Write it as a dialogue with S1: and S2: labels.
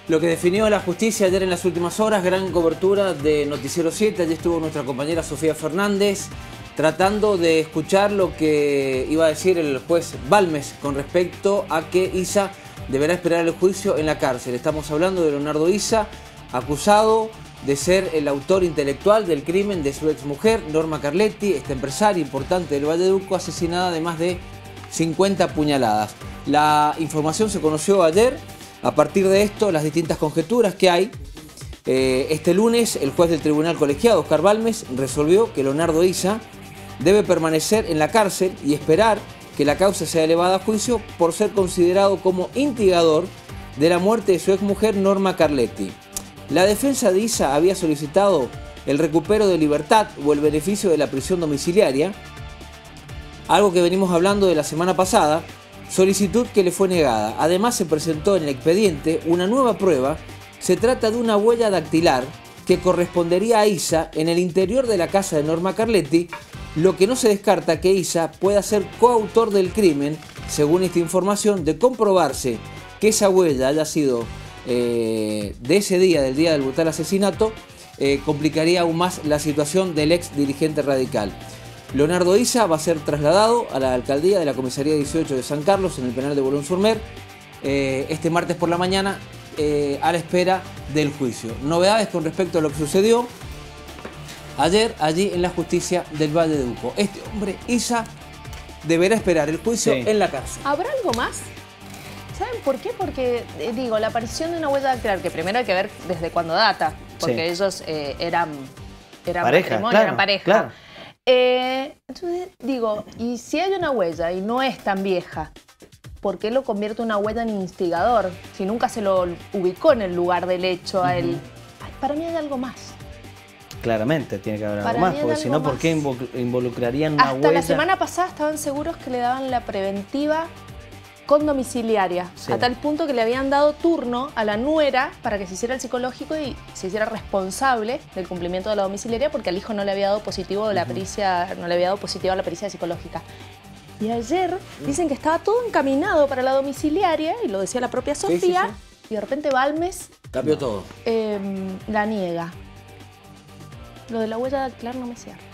S1: Lo que definió la justicia ayer en las últimas horas, gran cobertura de Noticiero 7. Allí estuvo nuestra compañera Sofía Fernández tratando de escuchar lo que iba a decir el juez Balmes con respecto a que Isa deberá esperar el juicio en la cárcel. Estamos hablando de Leonardo Isa, acusado de ser el autor intelectual del crimen de su exmujer, Norma Carletti, esta empresaria importante del Valle de Uco, asesinada de más de 50 puñaladas. La información se conoció ayer. A partir de esto, las distintas conjeturas que hay, este lunes el juez del Tribunal Colegiado, Oscar Balmes, resolvió que Leonardo Isa debe permanecer en la cárcel y esperar que la causa sea elevada a juicio por ser considerado como instigador de la muerte de su exmujer Norma Carletti. La defensa de Isa había solicitado el recupero de libertad o el beneficio de la prisión domiciliaria, algo que venimos hablando de la semana pasada, solicitud que le fue negada. Además se presentó en el expediente una nueva prueba. Se trata de una huella dactilar que correspondería a Isa en el interior de la casa de Norma Carletti, lo que no se descarta que Isa pueda ser coautor del crimen, según esta información. De comprobarse que esa huella haya sido de ese día, del día del brutal asesinato, complicaría aún más la situación del ex dirigente radical. Leonardo Isa va a ser trasladado a la alcaldía de la comisaría 18 de San Carlos, en el penal de Boulogne-sur-Mer, este martes por la mañana, a la espera del juicio. Novedades con respecto a lo que sucedió ayer allí en la justicia del Valle de Uco. Este hombre, Isa, deberá esperar el juicio en la cárcel.
S2: ¿Habrá algo más? ¿Saben por qué? Porque, digo, la aparición de una huella dactilar, que primero hay que ver desde cuándo data, porque ellos eran
S3: pareja,
S2: matrimonio,
S3: claro,
S2: eran pareja.
S3: Claro.
S2: Entonces, digo, y si hay una huella y no es tan vieja, ¿por qué lo convierte una huella en instigador? Si nunca se lo ubicó en el lugar del hecho a él. Ay, para mí hay algo más.
S3: Claramente tiene que haber algo
S2: Para
S3: más,
S2: mí
S3: porque
S2: hay
S3: si no,
S2: algo
S3: ¿por qué involucrarían una huella?
S2: Hasta la semana pasada estaban seguros que le daban la preventiva con domiciliaria, a tal punto que le habían dado turno a la nuera para que se hiciera el psicológico y se hiciera responsable del cumplimiento de la domiciliaria, porque al hijo no le había dado positivo la pericia, no le había dado positiva la pericia psicológica. Y ayer dicen que estaba todo encaminado para la domiciliaria, y lo decía la propia Sofía, y de repente Balmes
S1: cambió todo.
S2: La niega. Lo de la huella dactilar no me cierra.